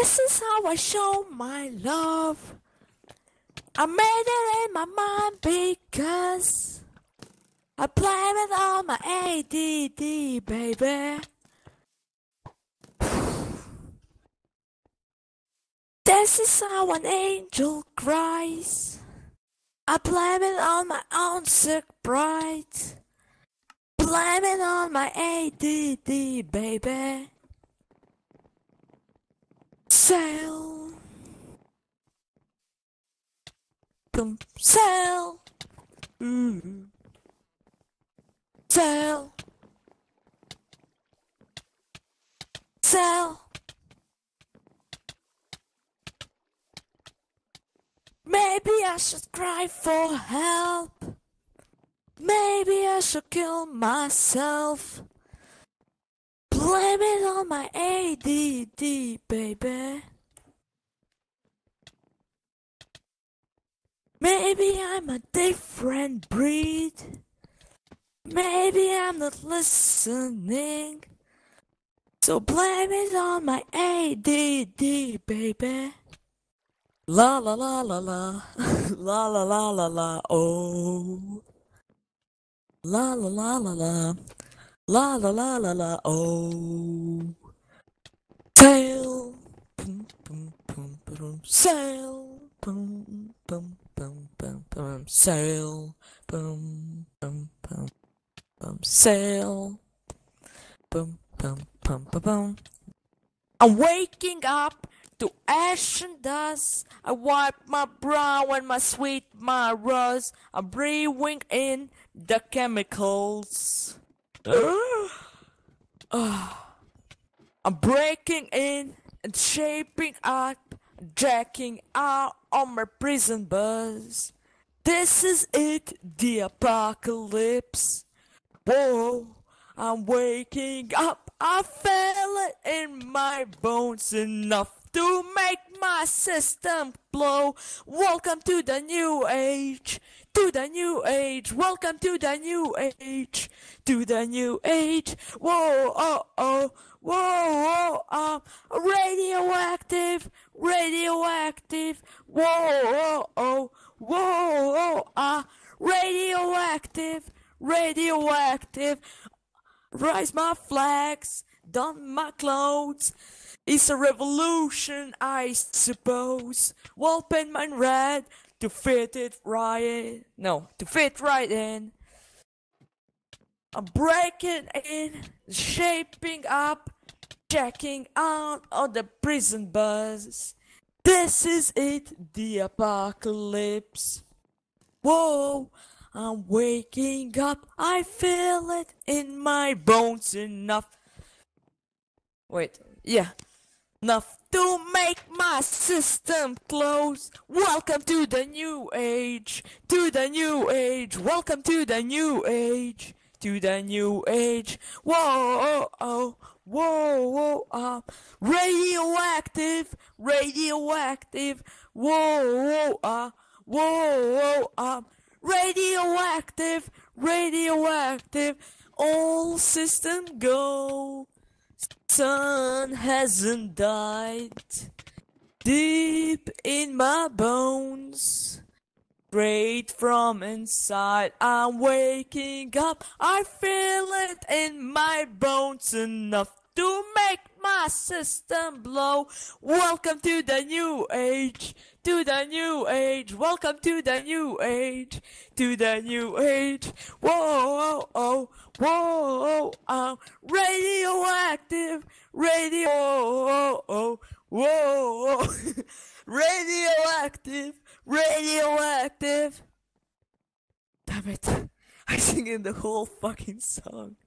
This is how I show my love. I made it in my mind because I play with all my ADD, baby. This is how an angel cries. I blame it on my own sick pride. Blame it on my ADD, baby. Sail. Sail. Sail. Sail. Maybe I should cry for help. Maybe I should kill myself. Blame it on my ADD, baby. Maybe I'm a different breed. Maybe I'm not listening. So blame it on my ADD, baby. La la la la la, la la la la la, oh. La la la la la, la la la la la, oh. Sail, boom boom boom boom, sail, boom boom boom boom boom, sail, boom boom boom boom, sail, boom boom boom boom boom. I'm waking up to ash and dust. I wipe my brow and my sweat, my rust. I'm breathing in the chemicals. I'm breaking in and shaping up, jacking out on my prison bus. This is it, the apocalypse. Whoa, I'm waking up, I feel it in my bones enough to make my system blow. Welcome to the new age, to the new age. Welcome to the new age, to the new age. Whoa, oh, oh, whoa, oh, radioactive, radioactive. Whoa, oh, whoa, radioactive, radioactive. Rise my flags, don my clothes. It's a revolution, I suppose. Wall paint mine red to fit it right. No, to fit right in. I'm breaking in, shaping up, checking out on the prison bus. This is it, the apocalypse. Whoa, I'm waking up, I feel it in my bones enough. Wait, yeah. Enough to make my system close. Welcome to the new age, to the new age. Welcome to the new age, to the new age. Whoa, oh, whoa, whoa, radioactive, radioactive. Whoa, whoa, radioactive, radioactive. All system go. Sun hasn't died. Deep in my bones, straight from inside, I'm waking up. I feel it in my bones enough to make my system blow. Welcome to the new age, to the new age. Welcome to the new age, to the new age. Whoa, oh, whoa, radioactive, radio, oh, whoa, radioactive, radioactive. Damn it, I sing in the whole fucking song.